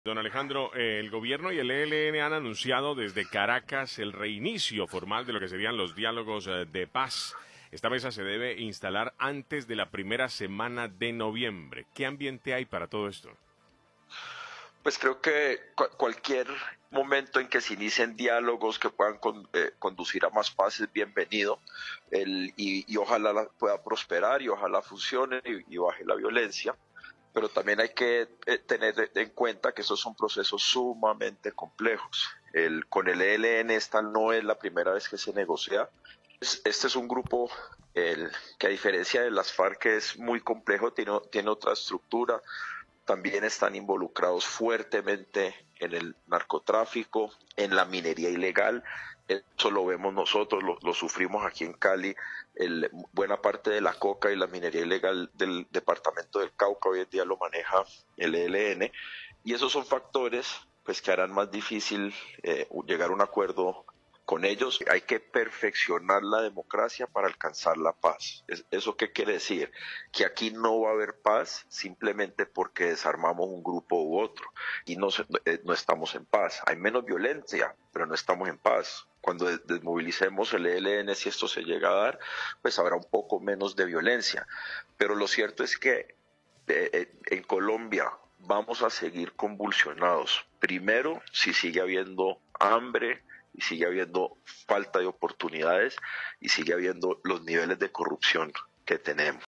Don Alejandro, el gobierno y el ELN han anunciado desde Caracas el reinicio formal de lo que serían los diálogos de paz. Esta mesa se debe instalar antes de la primera semana de noviembre. ¿Qué ambiente hay para todo esto? Pues creo que cualquier momento en que se inicien diálogos que puedan conducir a más paz es bienvenido, y ojalá pueda prosperar y ojalá funcione y baje la violencia. Pero también hay que tener en cuenta que estos son procesos sumamente complejos. Con el ELN esta no es la primera vez que se negocia. Este es un grupo que, a diferencia de las FARC, que es muy complejo, tiene otra estructura. También están involucrados fuertemente en el narcotráfico, en la minería ilegal. Eso lo vemos nosotros, lo sufrimos aquí en Cali. Buena parte de la coca y la minería ilegal del departamento del Cauca hoy en día lo maneja el ELN. Y esos son factores pues, que harán más difícil llegar a un acuerdo con ellos. Hay que perfeccionar la democracia para alcanzar la paz. ¿Eso qué quiere decir? Que aquí no va a haber paz simplemente porque desarmamos un grupo u otro y no estamos en paz. Hay menos violencia, pero no estamos en paz. Cuando desmovilicemos el ELN, si esto se llega a dar, pues habrá un poco menos de violencia. Pero lo cierto es que en Colombia vamos a seguir convulsionados. Primero, si sigue habiendo hambre, y sigue habiendo falta de oportunidades y sigue habiendo los niveles de corrupción que tenemos.